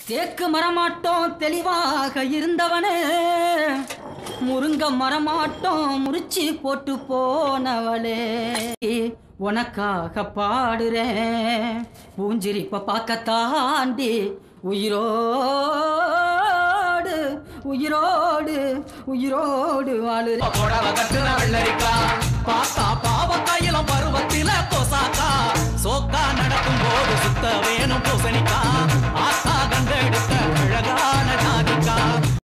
தேக்கு மரமாட்டோம் தெளிவாக இருந்தவனே முருங்க மரமாட்டோம் முறிச்சி போட்டு போனவளே உனக்காக பாடுறேன் பூஞ்சிரிப்ப பார்க்க தாண்டி உயிரோடு உயிரோடு உயிரோடு வாழுறேன் பார்த்தா பாவக்காயிலம் பருவத்தில கோசாக்கா சோக்கா நடக்கும் போது சுத்த வேணும் பூசணிக்கா